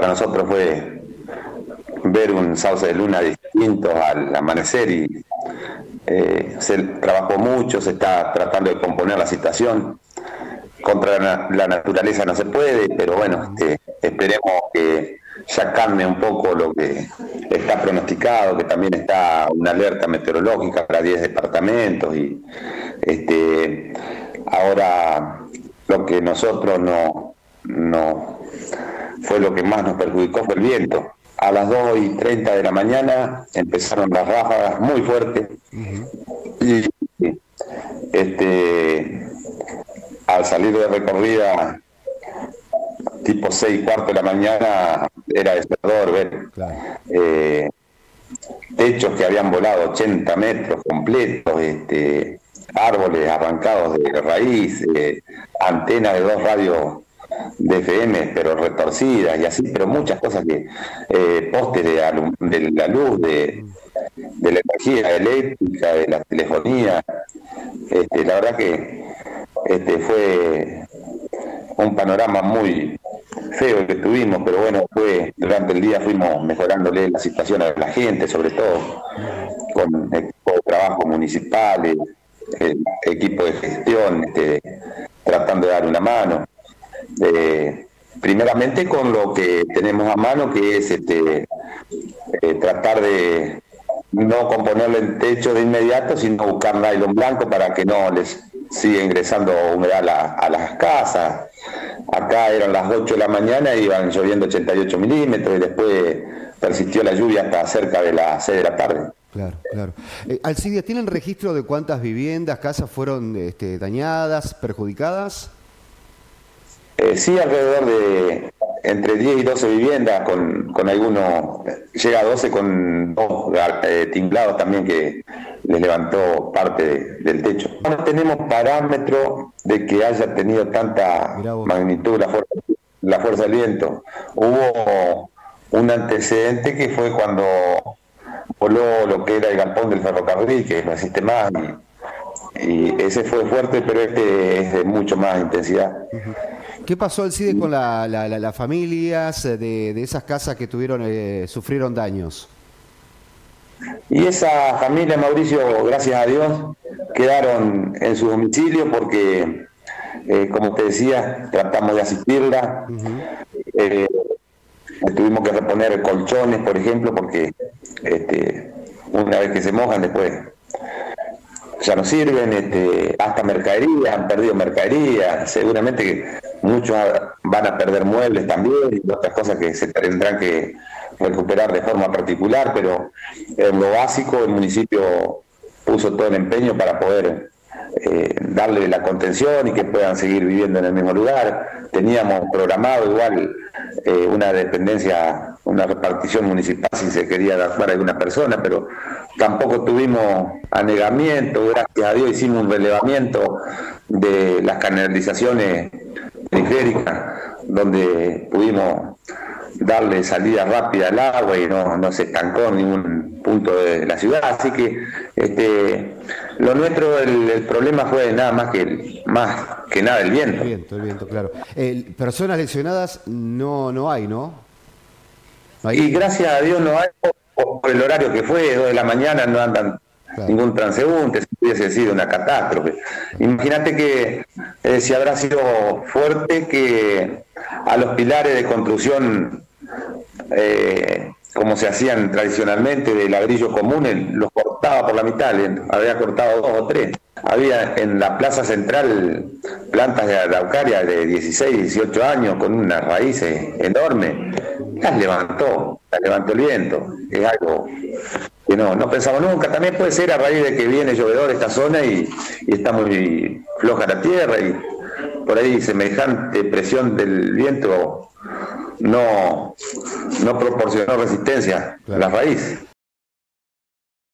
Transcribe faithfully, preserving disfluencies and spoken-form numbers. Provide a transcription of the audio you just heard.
para nosotros fue ver un sauce de luna distinto al amanecer y eh, se trabajó mucho, se está tratando de componer la situación. Contra la, la naturaleza no se puede, pero bueno, este, esperemos que ya calme un poco lo que está pronosticado, que también está una alerta meteorológica para diez departamentos y este, ahora lo que nosotros no, no fue lo que más nos perjudicó fue el viento. A las dos y treinta de la mañana empezaron las ráfagas muy fuertes y este, al salir de recorrida tipo seis y cuarto de la mañana era desesperador ver Claro. eh, techos que habían volado ochenta metros completos, este, árboles arrancados de raíz, eh, antenas de dos radios de F M pero retorcidas y así, pero muchas cosas que eh, postes de, alum- de la luz, de, de la energía eléctrica, de la telefonía. Este, la verdad que este, fue un panorama muy feo que tuvimos, pero bueno, fue durante el día fuimos mejorándole la situación a la gente, sobre todo con equipo de trabajo municipales, eh, equipo de gestión, este, tratando de dar una mano. Eh, primeramente con lo que tenemos a mano, que es este, eh, tratar de no componerle el techo de inmediato, sino buscar nylon blanco para que no les siga ingresando humedad a, la, a las casas. Acá eran las ocho de la mañana y iban lloviendo ochenta y ocho milímetros y después persistió la lluvia hasta cerca de las seis de la tarde. Claro, claro. Eh, Alcides, ¿tienen registro de cuántas viviendas, casas fueron este, dañadas, perjudicadas? Eh, sí, alrededor de entre diez y doce viviendas, con, con algunos, llega a doce con dos eh, tinglados también que les levantó parte de, del techo. No tenemos parámetro de que haya tenido tanta magnitud la fuerza, la fuerza del viento. Hubo un antecedente que fue cuando voló lo que era el galpón del ferrocarril, que no existe más, y, y ese fue fuerte, pero este es de mucho más intensidad. Uh-huh. ¿Qué pasó, Alcides, con las la, la, la familias de, de esas casas que tuvieron eh, sufrieron daños? Y esa familia, Mauricio, gracias a Dios, quedaron en su domicilio porque, eh, como te decía, tratamos de asistirla. Uh-huh. eh, tuvimos que reponer colchones, por ejemplo, porque este, una vez que se mojan, después ya no sirven, este, hasta mercadería, han perdido mercadería, seguramente que muchos van a perder muebles también y otras cosas que se tendrán que recuperar de forma particular, pero en lo básico el municipio puso todo el empeño para poder eh, darle la contención y que puedan seguir viviendo en el mismo lugar. Teníamos programado igual eh, una dependencia, una repartición municipal si se quería adaptar a alguna persona, pero tampoco tuvimos anegamiento. Gracias a Dios hicimos un relevamiento de las canalizaciones periféricas donde pudimos darle salida rápida al agua y no, no se estancó en ningún punto de la ciudad, así que este, lo nuestro, el, el problema fue nada más que el, más que nada el viento. El viento, el viento, claro. Eh, personas lesionadas no, no hay, ¿no? No hay. Y gracias a Dios no hay, por, por el horario que fue, dos de la mañana no andan claro. Ningún transeúnte, si hubiese sido una catástrofe. Imagínate que eh, si habrá sido fuerte que a los pilares de construcción, eh, como se hacían tradicionalmente, de ladrillo común, los cortaba por la mitad, había cortado dos o tres. Había en la plaza central plantas de araucaria de dieciséis, dieciocho años con unas raíces enormes. Las levantó, las levantó el viento. Es algo que no, no pensamos nunca. También puede ser a raíz de que viene llovedor esta zona y, y está muy floja la tierra y por ahí semejante presión del viento no, no proporcionó resistencia a la raíz.